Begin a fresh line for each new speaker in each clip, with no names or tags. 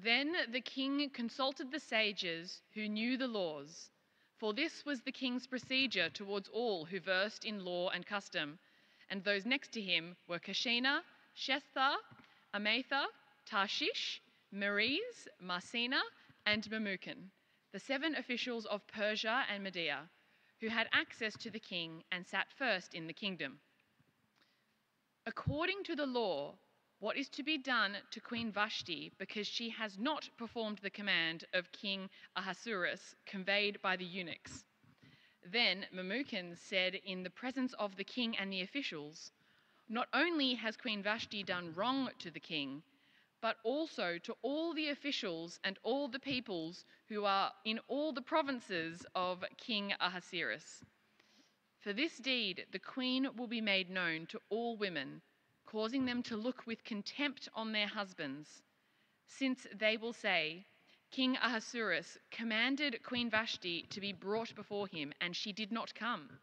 Then the king consulted the sages who knew the laws, for this was the king's procedure towards all who versed in law and custom. And those next to him were Kashina, Shethar, Amatha, Tarshish, Meres, Marsina, and Memucan, the 7 officials of Persia and Media, who had access to the king and sat first in the kingdom. According to the law, what is to be done to Queen Vashti because she has not performed the command of King Ahasuerus conveyed by the eunuchs? Then Memucan said in the presence of the king and the officials, "Not only has Queen Vashti done wrong to the king, but also to all the officials and all the peoples who are in all the provinces of King Ahasuerus. For this deed the queen will be made known to all women, causing them to look with contempt on their husbands, since they will say, 'King Ahasuerus commanded Queen Vashti to be brought before him, and she did not come.'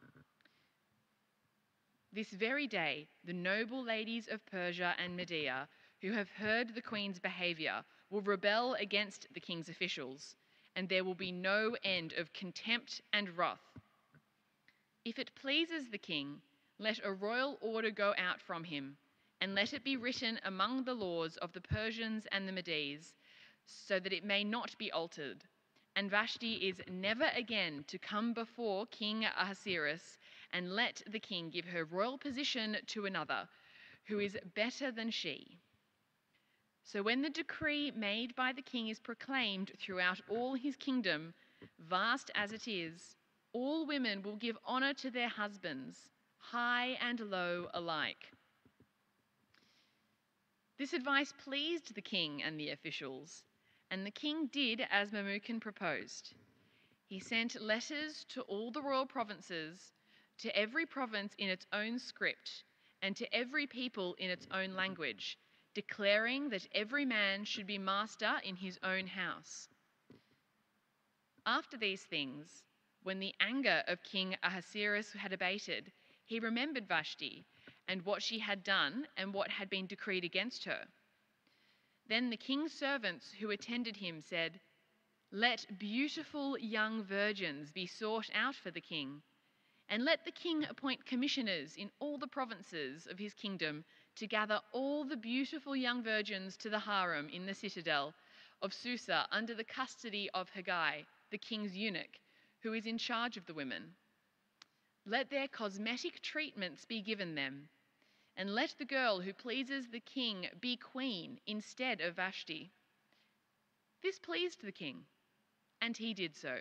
This very day, the noble ladies of Persia and Media, who have heard the queen's behavior, will rebel against the king's officials, and there will be no end of contempt and wrath. If it pleases the king, let a royal order go out from him, and let it be written among the laws of the Persians and the Medes, so that it may not be altered. And Vashti is never again to come before King Ahasuerus, and let the king give her royal position to another, who is better than she." So when the decree made by the king is proclaimed throughout all his kingdom, vast as it is, all women will give honor to their husbands, high and low alike. This advice pleased the king and the officials, and the king did as Memucan proposed. He sent letters to all the royal provinces, to every province in its own script, and to every people in its own language, declaring that every man should be master in his own house. After these things, when the anger of King Ahasuerus had abated, he remembered Vashti and what she had done and what had been decreed against her. Then the king's servants who attended him said, "Let beautiful young virgins be sought out for the king, and let the king appoint commissioners in all the provinces of his kingdom to gather all the beautiful young virgins to the harem in the citadel of Susa under the custody of Haggai, the king's eunuch, who is in charge of the women. Let their cosmetic treatments be given them, and let the girl who pleases the king be queen instead of Vashti." This pleased the king, and he did so.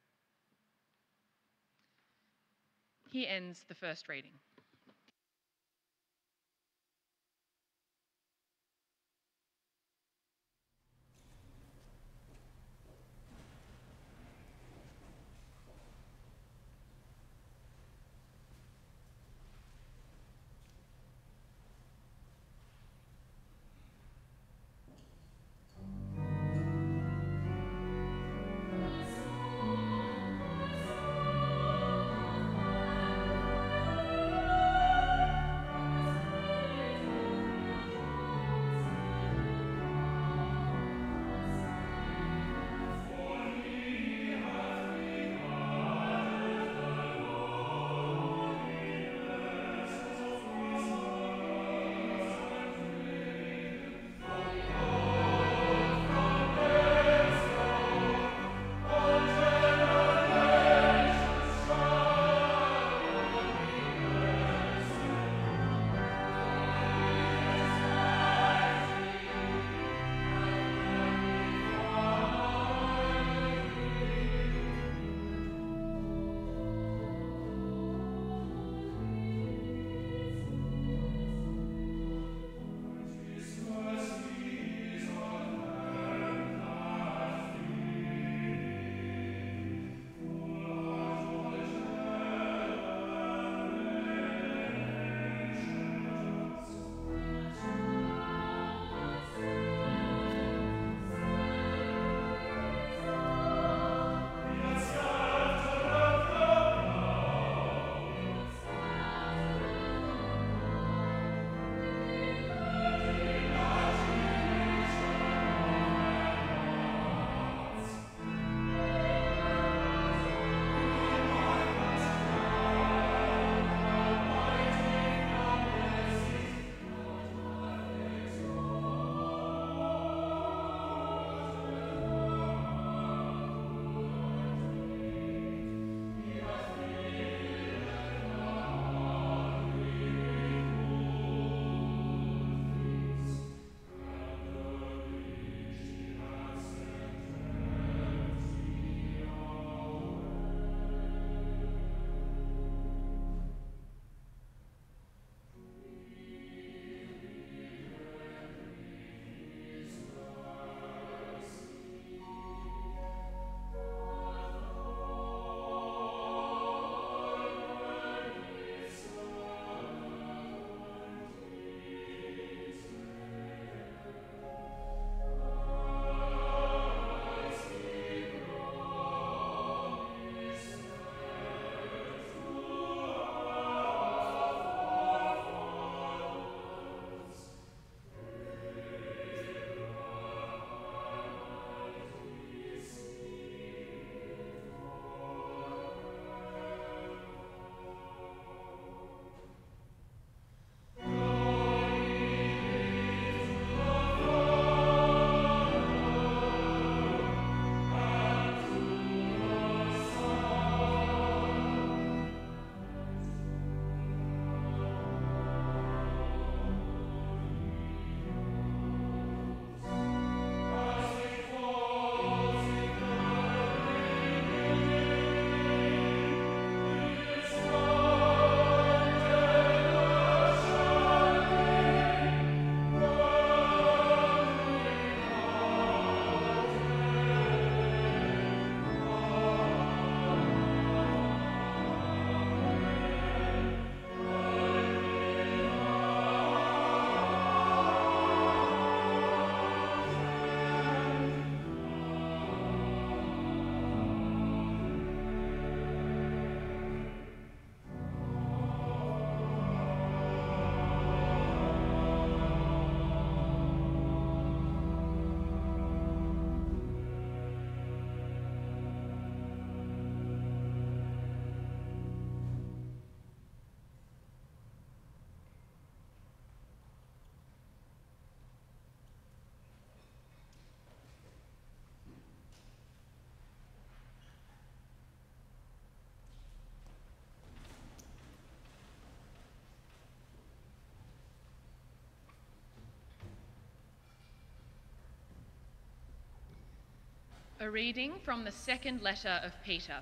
Here ends the first reading. A reading from the second letter of Peter.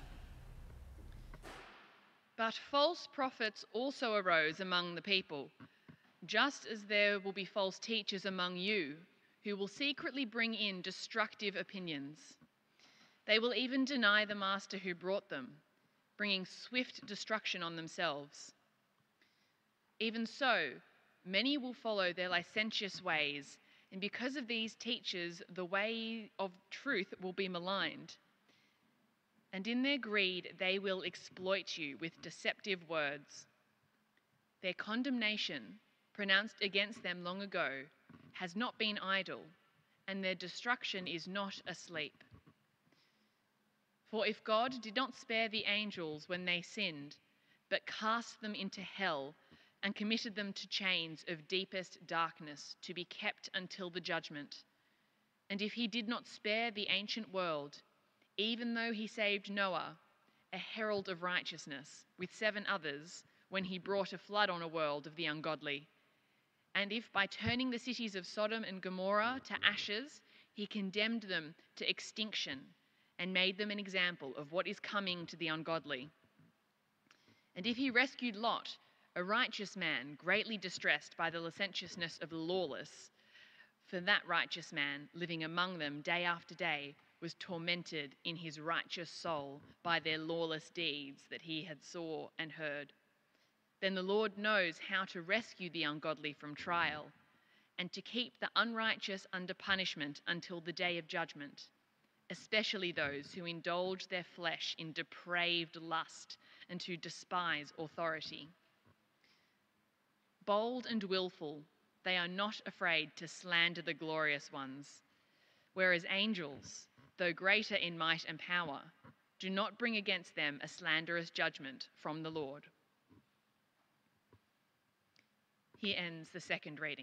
But false prophets also arose among the people, just as there will be false teachers among you, who will secretly bring in destructive opinions. They will even deny the master who brought them, bringing swift destruction on themselves. Even so, many will follow their licentious ways, and because of these teachers, the way of truth will be maligned. And in their greed, they will exploit you with deceptive words. Their condemnation, pronounced against them long ago, has not been idle, and their destruction is not asleep. For if God did not spare the angels when they sinned, but cast them into hell and committed them to chains of deepest darkness to be kept until the judgment, and if he did not spare the ancient world, even though he saved Noah, a herald of righteousness, with 7 others, when he brought a flood on a world of the ungodly, and if by turning the cities of Sodom and Gomorrah to ashes, he condemned them to extinction and made them an example of what is coming to the ungodly, and if he rescued Lot, a righteous man greatly distressed by the licentiousness of the lawless, for that righteous man, living among them day after day, was tormented in his righteous soul by their lawless deeds that he had saw and heard. Then the Lord knows how to rescue the ungodly from trial, and to keep the unrighteous under punishment until the day of judgment, especially those who indulge their flesh in depraved lust and who despise authority. Bold and willful, they are not afraid to slander the glorious ones, whereas angels, though greater in might and power, do not bring against them a slanderous judgment from the Lord. Here ends the second reading.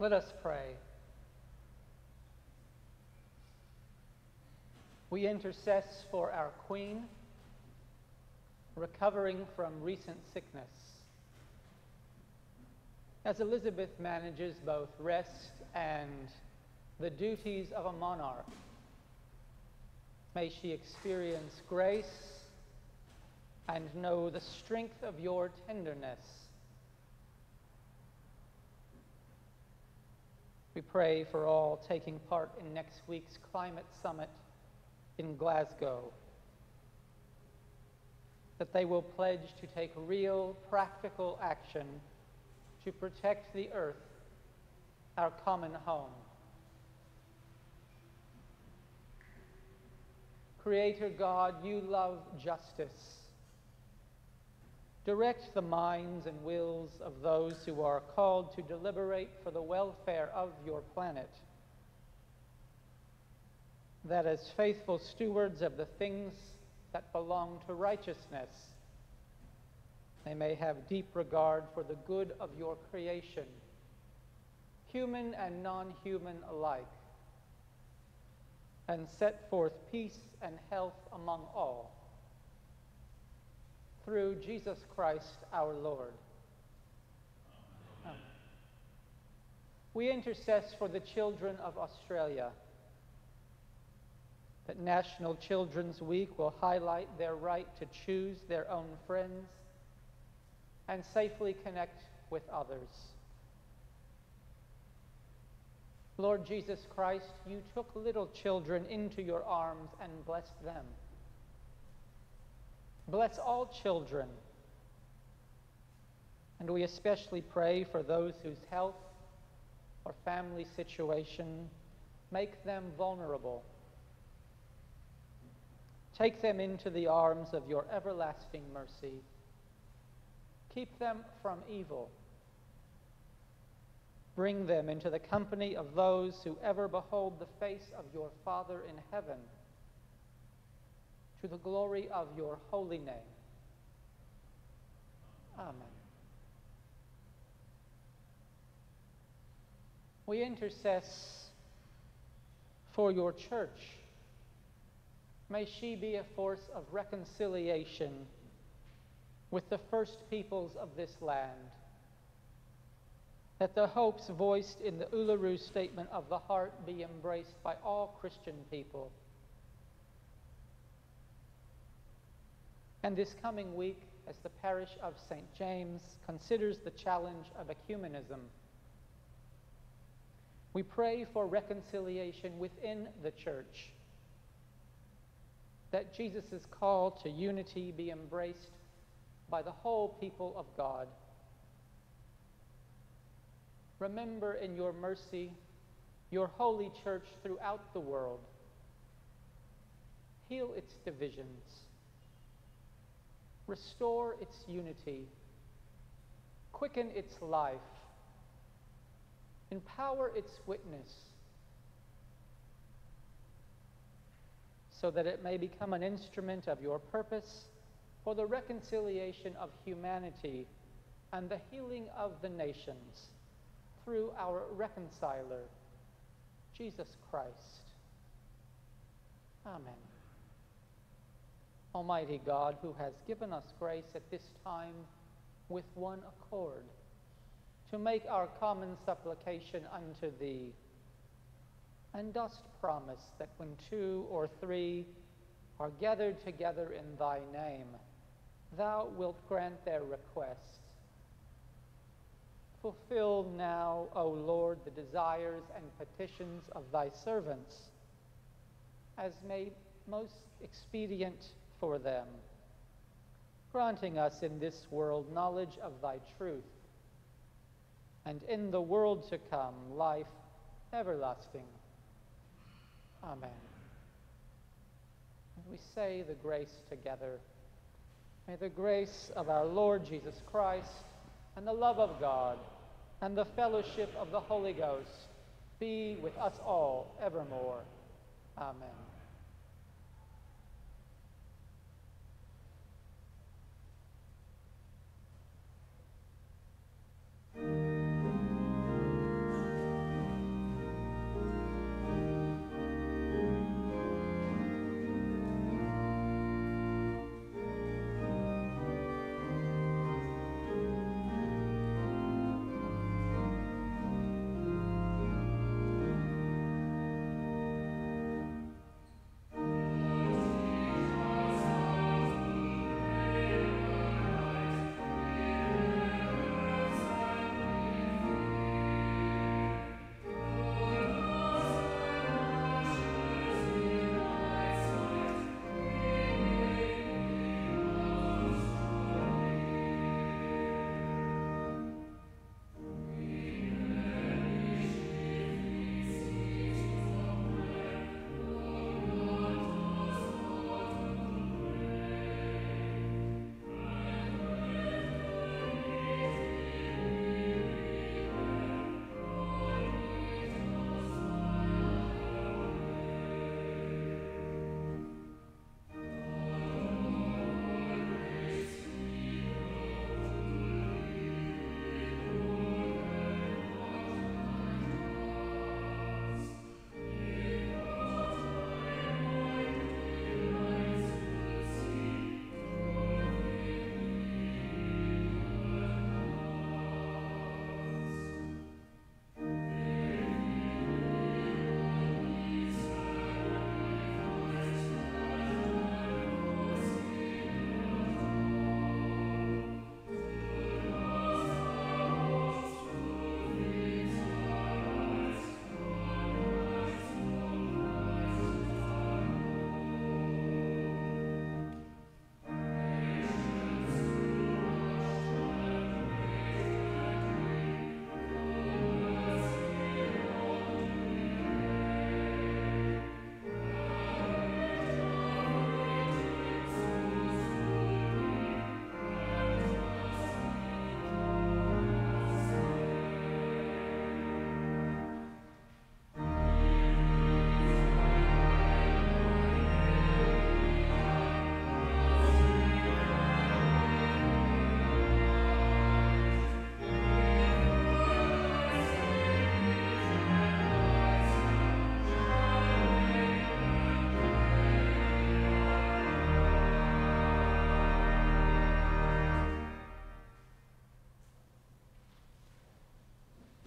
Let us pray. We intercess for our Queen, recovering from recent sickness. As Elizabeth manages both rest and the duties of a monarch, may she experience grace and know the strength of your tenderness. We pray for all taking part in next week's climate summit in Glasgow, that they will pledge to take real, practical action to protect the earth, our common home. Creator God, you love justice. Direct the minds and wills of those who are called to deliberate for the welfare of your planet, that as faithful stewards of the things that belong to righteousness, they may have deep regard for the good of your creation, human and non-human alike, and set forth peace and health among all. Through Jesus Christ our Lord. Amen. We intercess for the children of Australia, that National Children's Week will highlight their right to choose their own friends and safely connect with others. Lord Jesus Christ, you took little children into your arms and blessed them. Bless all children, and we especially pray for those whose health or family situation make them vulnerable. Take them into the arms of your everlasting mercy. Keep them from evil. Bring them into the company of those who ever behold the face of your Father in heaven, to the glory of your holy name. Amen. We intercess for your church. May she be a force of reconciliation with the first peoples of this land, that the hopes voiced in the Uluru Statement of the Heart be embraced by all Christian people. And this coming week, as the parish of St. James considers the challenge of ecumenism, we pray for reconciliation within the church, that Jesus' call to unity be embraced by the whole people of God. Remember in your mercy your holy church throughout the world. Heal its divisions. Restore its unity. Quicken its life. Empower its witness, so that it may become an instrument of your purpose for the reconciliation of humanity and the healing of the nations through our reconciler, Jesus Christ. Amen. Almighty God, who has given us grace at this time with one accord, to make our common supplication unto thee, and dost promise that when 2 or 3 are gathered together in thy name, thou wilt grant their requests. Fulfill now, O Lord, the desires and petitions of thy servants, as may most expedient for them, granting us in this world knowledge of thy truth, and in the world to come life everlasting. Amen. And we say the grace together. May the grace of our Lord Jesus Christ, and the love of God, and the fellowship of the Holy Ghost be with us all evermore. Amen.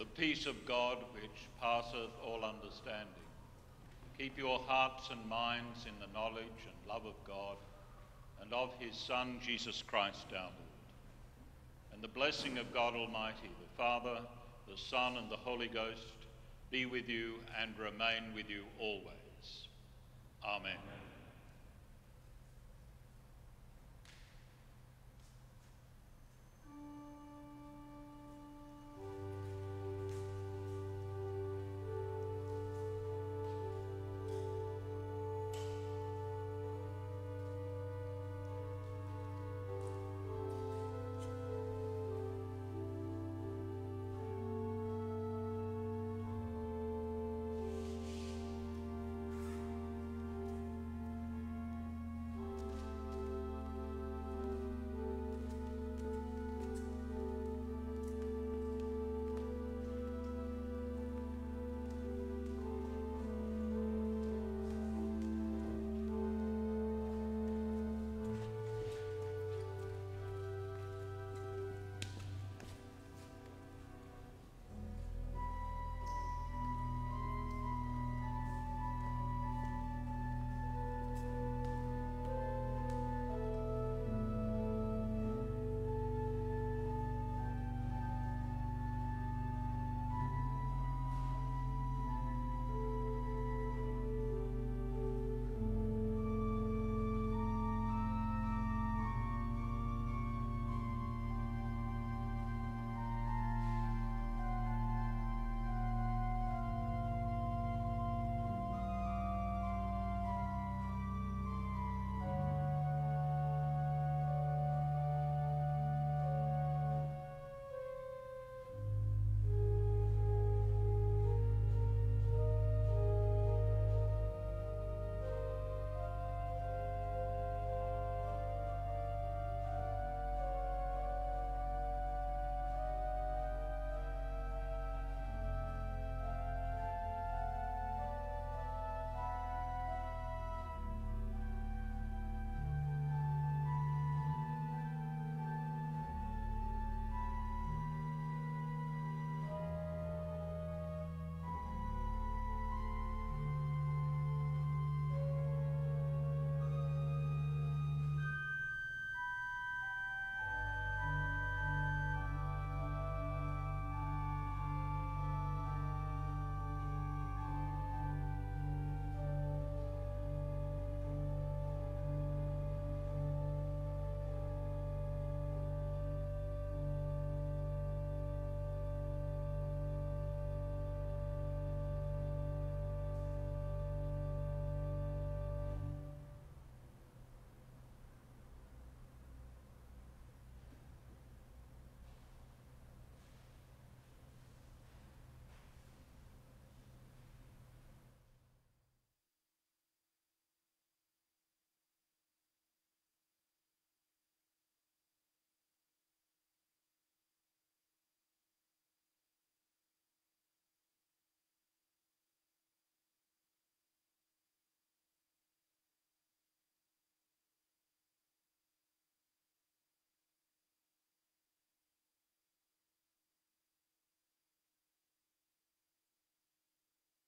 the peace of God which passeth all understanding, keep your hearts and minds in the knowledge and love of God and of his Son, Jesus Christ our Lord. And the blessing of God Almighty, the Father, the Son, and the Holy Ghost be with you and remain with you always. Amen.